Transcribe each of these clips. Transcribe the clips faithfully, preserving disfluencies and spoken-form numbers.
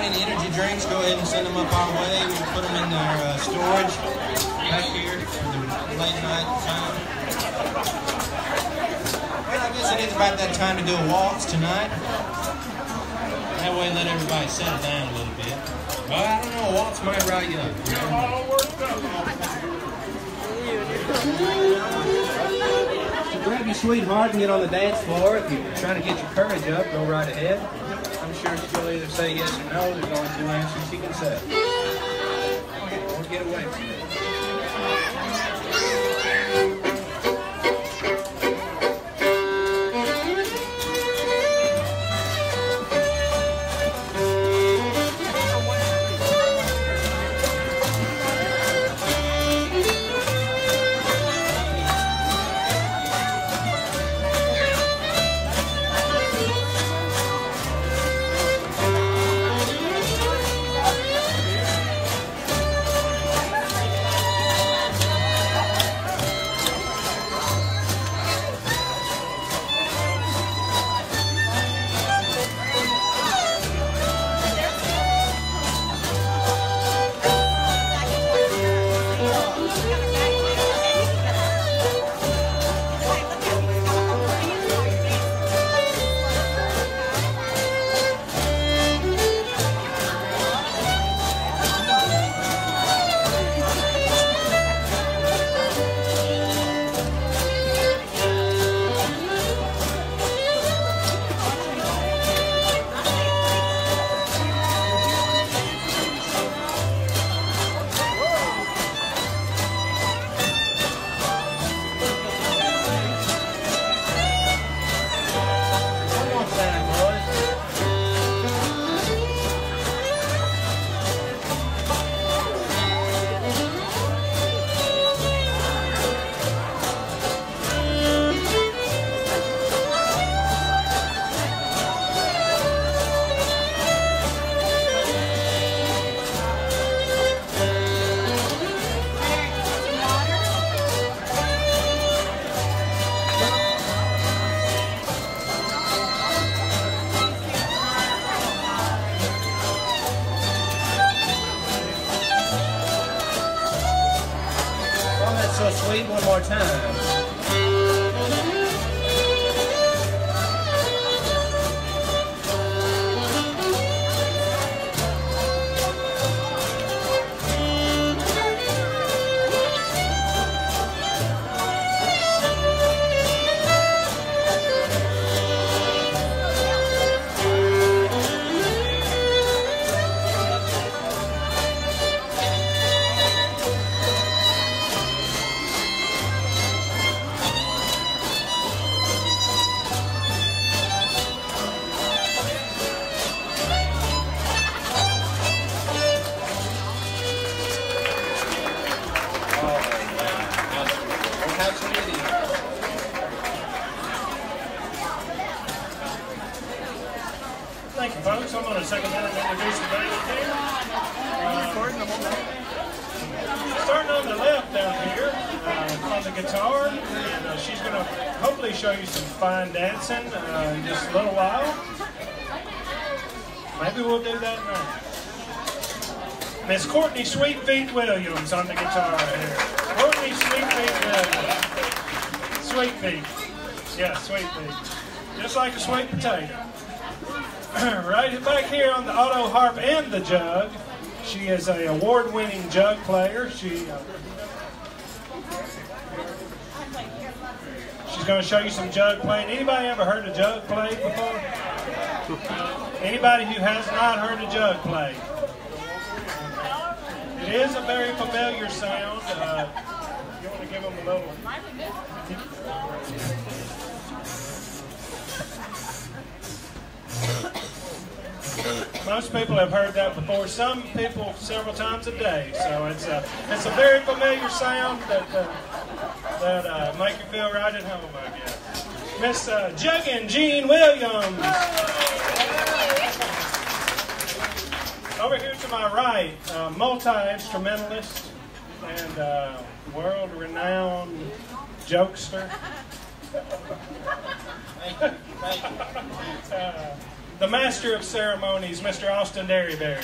any energy drinks, go ahead and send them up our way. We can put them in their uh, storage back here for the late night time. Well, I guess it is about that time to do a waltz tonight. That way, let everybody settle down a little bit. Well, I don't know, a waltz might rile you up. So grab your sweetheart and get on the dance floor. If you're trying to get your courage up, go right ahead. I'm sure she'll either say yes or no. There's only two answers she can say. Don't get away from it. So sweet, one more time. Thank you, folks. I'm going to second that and introduce the band here. Uh, starting on the left down here uh, on the guitar, and uh, she's going to hopefully show you some fine dancing uh, in just a little while. Maybe we'll do that now. Miss Courtney Sweet Feet Williams on the guitar right here. Courtney Sweet Feet Williams. Sweet Feet. Yeah, Sweet Feet. Just like a sweet potato. Right back here on the auto harp and the jug, she is an award-winning jug player. She uh, she's going to show you some jug playing. Anybody ever heard a jug played before? Anybody who has not heard a jug played? It is a very familiar sound. Uh, you want to give them a little. Most people have heard that before. Some people several times a day. So it's a it's a very familiar sound that uh, that uh, make you feel right at home, I guess. Miss uh, Juggin' Jean Williams. Over here to my right, uh, multi-instrumentalist and uh, world-renowned jokester. Thank you. Thank you. uh, the master of ceremonies, Mister Austin Derryberry.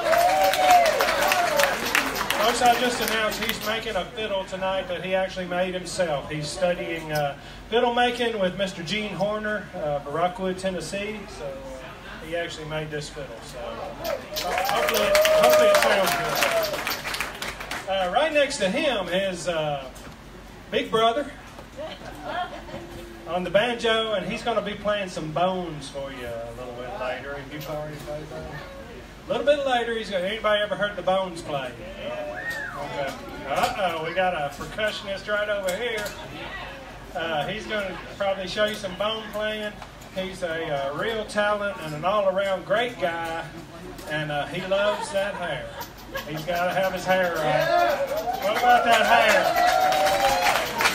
Folks, I just announced he's making a fiddle tonight that he actually made himself. He's studying uh, fiddle making with Mister Gene Horner uh, of Rockwood, Tennessee. So uh, he actually made this fiddle. So uh, hopefully, it, hopefully it sounds good. Uh, right next to him is uh, Big Brother on the banjo, and he's going to be playing some bones for you a little bit later. Have you already played that? A little bit later, he's going. Anybody ever heard the bones play? Okay. Uh-oh, we got a percussionist right over here. Uh, he's going to probably show you some bone playing. He's a uh, real talent and an all-around great guy, and uh, he loves that hair. He's got to have his hair right. What about that hair?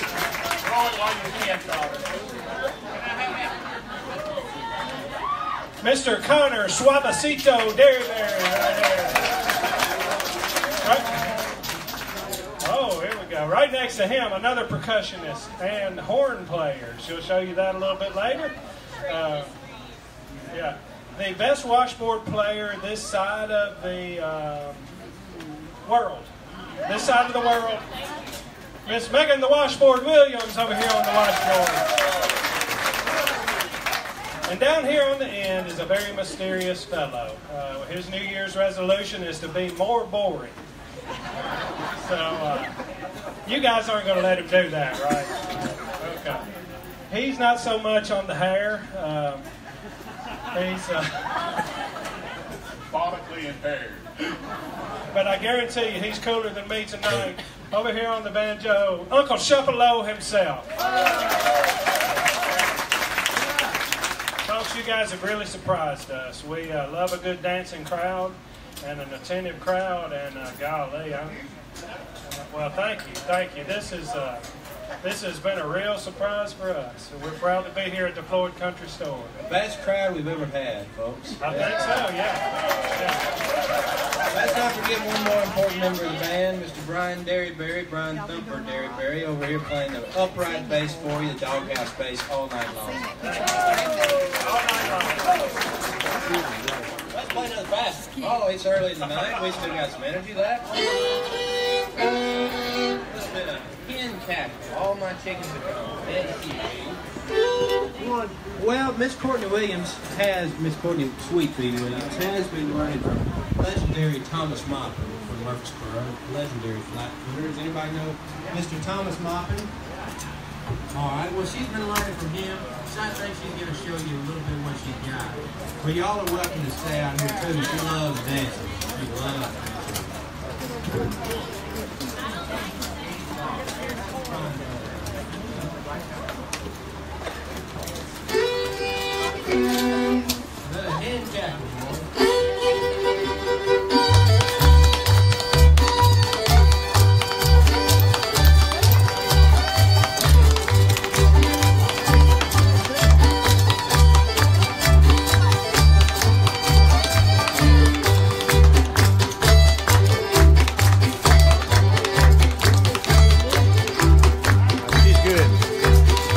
Mister Connor Suavecito Derryberry right here. Right. Oh, here we go. Right next to him, another percussionist and horn player. She'll show you that a little bit later. Uh, yeah. The best washboard player this side of the uh, world. This side of the world. Miss Megan the Washboard Williams over here on the washboard. And down here on the end is a very mysterious fellow. Uh, his New Year's resolution is to be more boring. So, uh, you guys aren't going to let him do that, right? Okay. He's not so much on the hair. Um, he's uh, bodily impaired. But I guarantee you, he's cooler than me tonight. Over here on the banjo, Uncle Shuffelo himself. Folks, you guys have really surprised us. We uh, love a good dancing crowd and an attentive crowd, and uh, golly, I'm, well, thank you, thank you. This is uh, this has been a real surprise for us. We're proud to be here at the Floyd Country Store. Best crowd we've ever had, folks. I think so, yeah. yeah. Let's not forget one more important member of the band, Mister Brian Derryberry, Brian Thumper Derryberry, over here playing the upright bass for you, the doghouse bass, all night long. All night long. Let's play another fast. Oh, it's early in the night. We still got some energy left. A little bit of hen cackle. All my chickens are gone. Well, Miss Courtney Williams has, Miss Courtney Sweetfeet Williams has been learning from legendary Thomas Moppin from Murfreesboro, legendary flat footer. Does anybody know Mister Thomas Moppin? All right, well, she's been learning from him, so I think she's going to show you a little bit of what she's got. But y'all are welcome to stay out here, too. She loves dancing. She loves dancing. Another hand jacket, boy. She's good.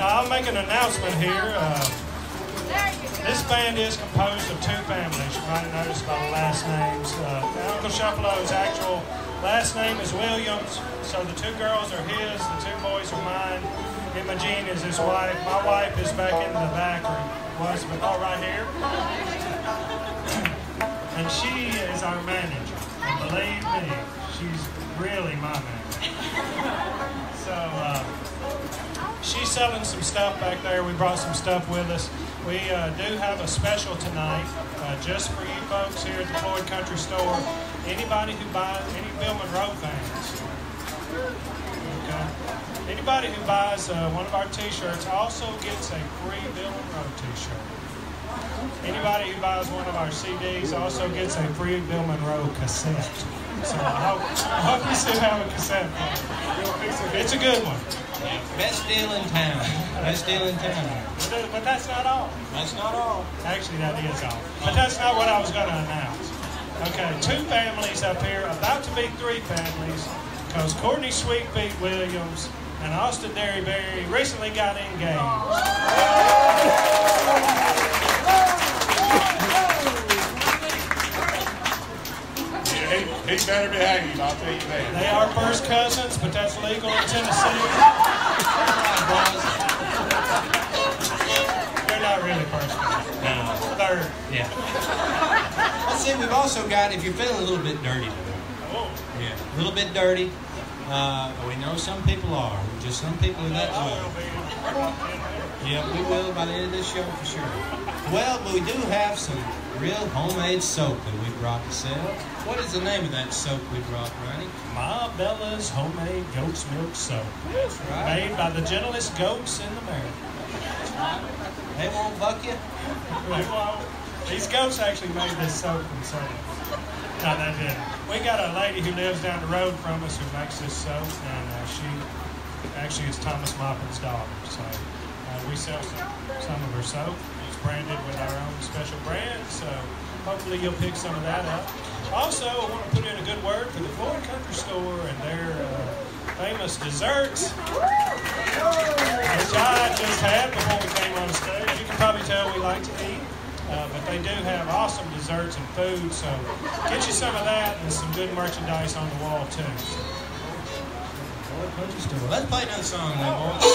I'll make an announcement here. Uh, this band is composed of two families. You might have noticed by the last names. Uh, Uncle Shuffelo's actual last name is Williams, so the two girls are his, the two boys are mine. Imogene is his wife. My wife is back in the back, or was, but all right here. And she is our manager. And believe me, she's really my manager. So, uh, she's selling some stuff back there. We brought some stuff with us. We uh, do have a special tonight, uh, just for you folks here at the Floyd Country Store. Anybody who buys, any Bill Monroe fans, okay? Anybody who buys uh, one of our t-shirts also gets a free Bill Monroe t-shirt. Anybody who buys one of our C Ds also gets a free Bill Monroe cassette. So I hope, I hope you still have a cassette player. It's a good one. Best deal in town. Best deal in town. But that's not all. That's not all. Actually, that is all. But that's not what I was going to announce. Okay, two families up here, about to be three families, because Courtney Sweetfeet Williams and Austin Derryberry recently got engaged. He, he better be hanging, I'll tell you that. They are first cousins, but that's legal in Tennessee. They're not really first cousins. No. Third. Yeah. Let's see, we've also got, if you're feeling a little bit dirty today. Oh. Yeah, a little bit dirty. Uh, we know some people are. Just some people are that way. Yeah, we will by the end of this show for sure. Well, but we do have some real homemade soap that we brought to sell. What is the name of that soap we brought, Ronnie? Ma Bella's homemade goat's milk soap. That's right. Made by the gentlest goats in America. They won't buck you? They won't. These goats actually made this soap themselves. No, they didn't. We got a lady who lives down the road from us who makes this soap, and uh, she actually is Thomas Moppin's daughter. So uh, we sell some, some of her soap. It's branded with our own special brand, so hopefully you'll pick some of that up. Also, I want to put in a good word for the Floyd Country Store and their uh, famous desserts, which I just had before we came on stage. You can probably tell we like to eat. Uh, but they do have awesome desserts and food, so get you some of that and some good merchandise on the wall, too. Let's play another song, then, boys.